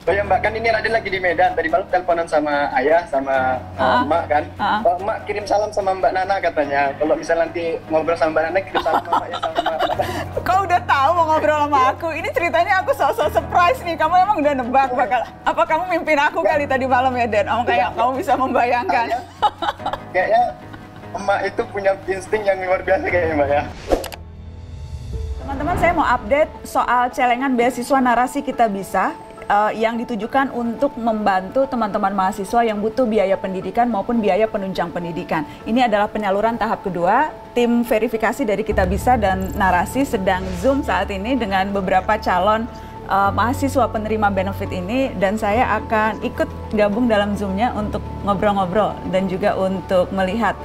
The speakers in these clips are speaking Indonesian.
Oh ya Mbak, kan ini Raden lagi di Medan. Tadi malam teleponan sama ayah, sama emak kan. Emak kirim salam sama Mbak Nana katanya. Kalau misal nanti ngobrol sama Mbak Nana, kirim salam sama ya sama Mbak. Kau udah tahu mau ngobrol sama aku. Ini ceritanya aku sosok surprise nih. Kamu emang udah nebak bakal. Apa kamu mimpin aku kali tadi malam ya, Den? Kayak kamu bisa membayangkan. Kayaknya emak itu punya insting yang luar biasa kayaknya Mbak ya. Teman-teman, saya mau update soal celengan beasiswa narasi Kita Bisa yang ditujukan untuk membantu teman-teman mahasiswa yang butuh biaya pendidikan maupun biaya penunjang pendidikan. Ini adalah penyaluran tahap kedua. Tim verifikasi dari Kita Bisa dan Narasi sedang Zoom saat ini dengan beberapa calon mahasiswa penerima benefit ini, dan saya akan ikut gabung dalam Zoom-nya untuk ngobrol-ngobrol dan juga untuk melihat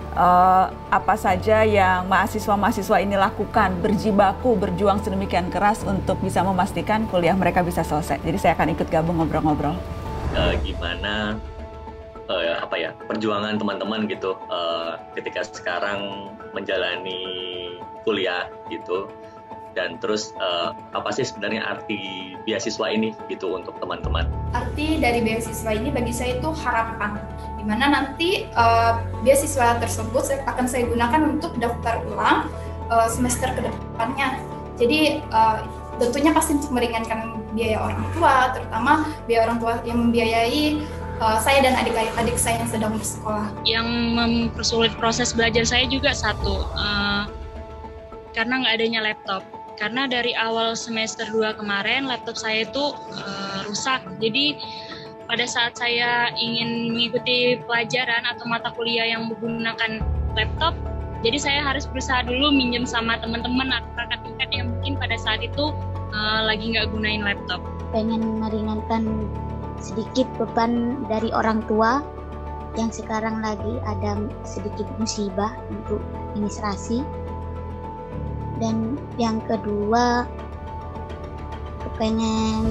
apa saja yang mahasiswa-mahasiswa ini lakukan, berjibaku, berjuang sedemikian keras untuk bisa memastikan kuliah mereka bisa selesai. Jadi saya akan ikut gabung ngobrol-ngobrol. Gimana perjuangan teman-teman gitu ketika sekarang menjalani kuliah gitu, dan terus apa sih sebenarnya arti beasiswa ini gitu untuk teman-teman? Arti dari beasiswa ini bagi saya itu harapan, di mana nanti beasiswa tersebut akan saya gunakan untuk daftar ulang semester ke depannya. Jadi tentunya pasti untuk meringankan biaya orang tua, terutama biaya orang tua yang membiayai saya dan adik-adik saya yang sedang bersekolah. Yang mempersulit proses belajar saya juga satu, karena nggak adanya laptop. Karena dari awal semester 2 kemarin laptop saya itu rusak. Jadi pada saat saya ingin mengikuti pelajaran atau mata kuliah yang menggunakan laptop, jadi saya harus berusaha dulu minjem sama teman-teman atau kakak tingkat yang mungkin pada saat itu lagi nggak gunain laptop. Pengen meringankan sedikit beban dari orang tua yang sekarang lagi ada sedikit musibah untuk administrasi. Dan yang kedua, kepengen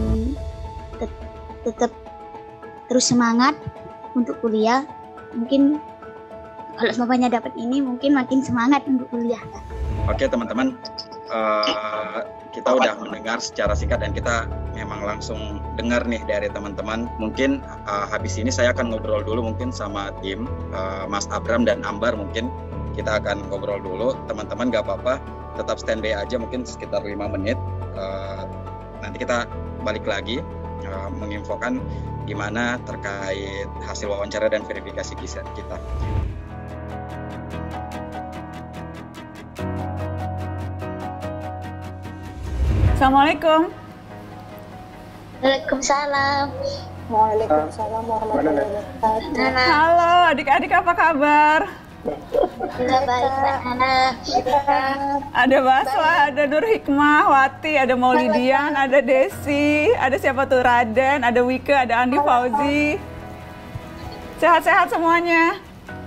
tetap terus semangat untuk kuliah. Mungkin kalau bapaknya dapat ini, mungkin makin semangat untuk kuliah. Oke teman-teman, kita udah mendengar secara singkat dan kita memang langsung dengar nih dari teman-teman. Mungkin habis ini saya akan ngobrol dulu mungkin sama tim Mas Abram dan Ambar. Mungkin kita akan ngobrol dulu. Teman-teman gak apa-apa, tetap standby aja mungkin sekitar 5 menit. Nanti kita balik lagi menginfokan gimana terkait hasil wawancara dan verifikasi kita. Assalamualaikum. Waalaikumsalam. Waalaikumsalam warahmatullahi wabarakatuh. Halo adik-adik, apa kabar? Sudah baik, Mbak Nana. Ada Baswa, ada Nur Hikmah, Wati, ada Maulidian, ada Desi, ada siapa tuh, Raden, ada Wike, ada Andi Fauzi. Sehat-sehat semuanya?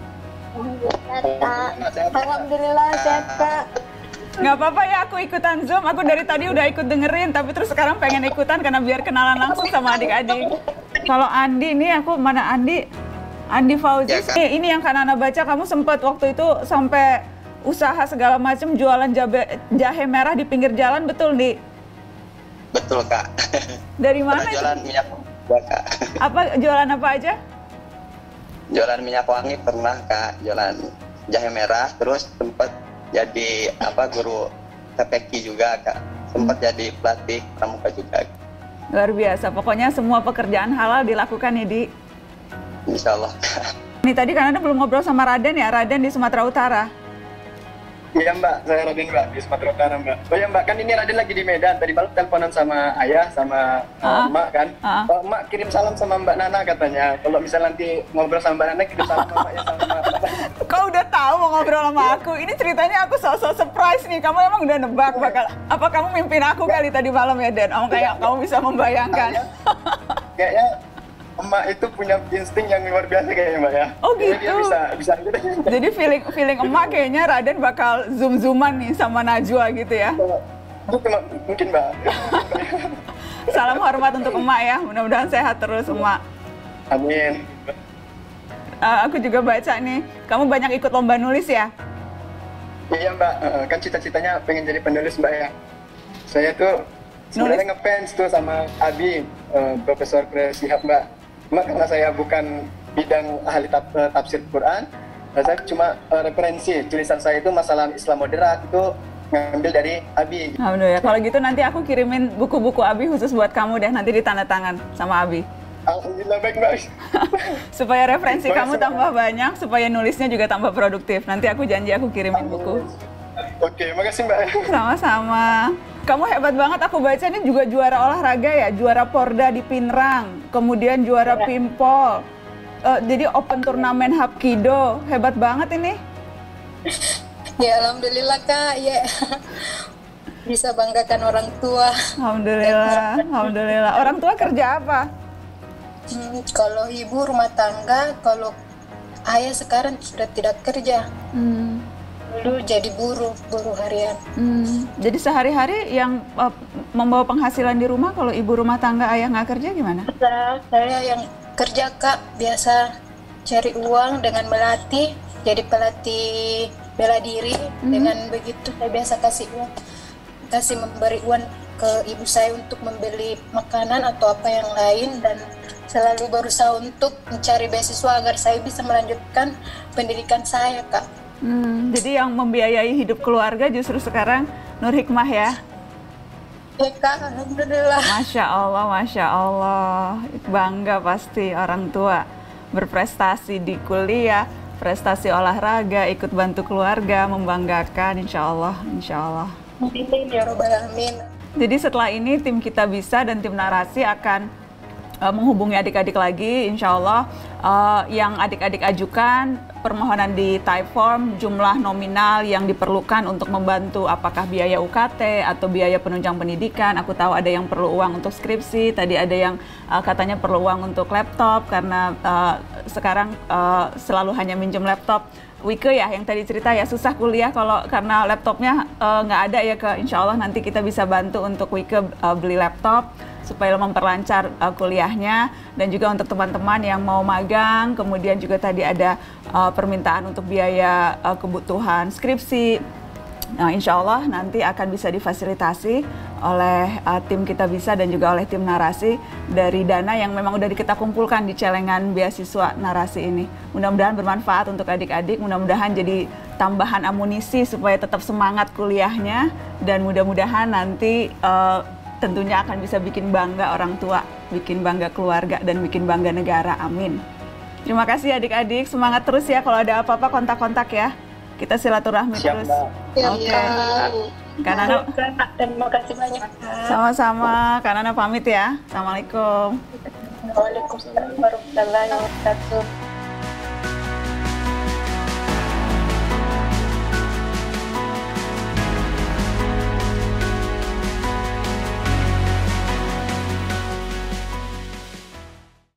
Alhamdulillah sehat Kak. Nggak apa-apa ya aku ikutan Zoom, aku dari tadi udah ikut dengerin, tapi terus sekarang pengen ikutan karena biar kenalan langsung sama adik-adik. Kalau Andi nih, aku mana Andi Fauzi, ya, ini yang Kak Nana baca, kamu sempat waktu itu sampai usaha segala macam jualan jahe merah di pinggir jalan, betul nih? Betul Kak. Dari mana? Jualan minyak wangi Kak. Apa jualan apa aja? Jualan minyak wangi pernah Kak, jualan jahe merah, terus sempat jadi guru TPQ juga Kak, sempat jadi pelatih pramuka juga. Luar biasa, pokoknya semua pekerjaan halal dilakukan ya Di. Insya Allah. Ini tadi kan Anda belum ngobrol sama Raden ya, Raden di Sumatera Utara. Iya Mbak, saya Raden Mbak, di Sumatera Utara Mbak. Oh ya Mbak, kan ini Raden lagi di Medan. Tadi malam teleponan sama ayah, sama emak kan. Emak kirim salam sama Mbak Nana katanya. Kalau misal nanti ngobrol sama Mbak Nana, kirim salam sama ya sama Mbak. Kau udah tahu mau ngobrol sama aku. Ini ceritanya aku sosok surprise nih. Kamu emang udah nebak bakal. Apa kamu mimpin aku kali tadi malam ya, Den? Kayak kamu bisa membayangkan. Kayaknya emak itu punya insting yang luar biasa kayaknya Mbak ya. Oh gitu. Jadi dia bisa gitu. Jadi feeling emak kayaknya Raden bakal zoom-zooman nih sama Najwa gitu ya. Mungkin Mbak. Salam hormat untuk emak ya. Mudah-mudahan sehat terus emak. Amin. Aku juga baca nih, kamu banyak ikut lomba nulis ya? Iya Mbak, kan cita-citanya pengen jadi penulis Mbak ya. Saya tuh sebenarnya ngefans tuh sama Abi, Profesor Shihab Mbak. Cuma karena saya bukan bidang ahli tafsir Quran, saya cuma referensi tulisan saya itu masalah Islam moderat itu ngambil dari Abi. Alhamdulillah. Kalau gitu nanti aku kirimin buku-buku Abi khusus buat kamu deh, nanti ditanda tangan sama Abi. Alhamdulillah, baik Mbak. Supaya referensi kamu tambah banyak, supaya nulisnya juga tambah produktif. Nanti aku janji aku kirimin buku. Oke, makasih Mbak. Sama-sama. Kamu hebat banget, aku baca ini juga juara olahraga ya, juara Porda di Pinrang, kemudian juara Pimpol. Jadi open turnamen Hapkido, hebat banget ini. Ya alhamdulillah Kak, ya bisa banggakan orang tua. Alhamdulillah, alhamdulillah. Orang tua kerja apa? Kalau ibu rumah tangga, kalau ayah sekarang sudah tidak kerja. Dulu jadi buruh harian. Jadi sehari-hari yang membawa penghasilan di rumah, kalau ibu rumah tangga ayah nggak kerja gimana? Saya yang kerja Kak, biasa cari uang dengan melatih, jadi pelatih bela diri. Dengan begitu saya biasa memberi uang ke ibu saya untuk membeli makanan atau apa yang lain, dan selalu berusaha untuk mencari beasiswa agar saya bisa melanjutkan pendidikan saya Kak. Jadi yang membiayai hidup keluarga justru sekarang Nur Hikmah ya? Ya Kak, alhamdulillah. Masya Allah, Masya Allah. Bangga pasti orang tua berprestasi di kuliah, prestasi olahraga, ikut bantu keluarga, membanggakan, insya Allah, insya Allah. Amin ya Rabbal Alamin. Jadi setelah ini tim Kita Bisa dan tim Narasi akan menghubungi adik-adik lagi, insya Allah. Yang adik-adik ajukan permohonan di type form, jumlah nominal yang diperlukan untuk membantu apakah biaya UKT atau biaya penunjang pendidikan. Aku tahu ada yang perlu uang untuk skripsi, tadi ada yang katanya perlu uang untuk laptop karena sekarang selalu hanya minjem laptop. Wike ya yang tadi cerita ya susah kuliah kalau karena laptopnya nggak ada ya insya Allah nanti kita bisa bantu untuk Wike beli laptop supaya memperlancar kuliahnya, dan juga untuk teman-teman yang mau magang, kemudian juga tadi ada permintaan untuk biaya kebutuhan skripsi. Nah, insya Allah nanti akan bisa difasilitasi oleh tim Kita Bisa dan juga oleh tim Narasi dari dana yang memang udah kita kumpulkan di celengan beasiswa Narasi ini. Mudah-mudahan bermanfaat untuk adik-adik, mudah-mudahan jadi tambahan amunisi supaya tetap semangat kuliahnya, dan mudah-mudahan nanti tentunya akan bisa bikin bangga orang tua, bikin bangga keluarga, dan bikin bangga negara. Amin. Terima kasih adik-adik, semangat terus ya, kalau ada apa-apa kontak-kontak ya. Kita silaturahmi terus. Oke. Kak Nana, terima kasih banyak. sama-sama. Kak Nana pamit ya. Assalamualaikum. Waalaikumsalam warahmatullahi wabarakatuh.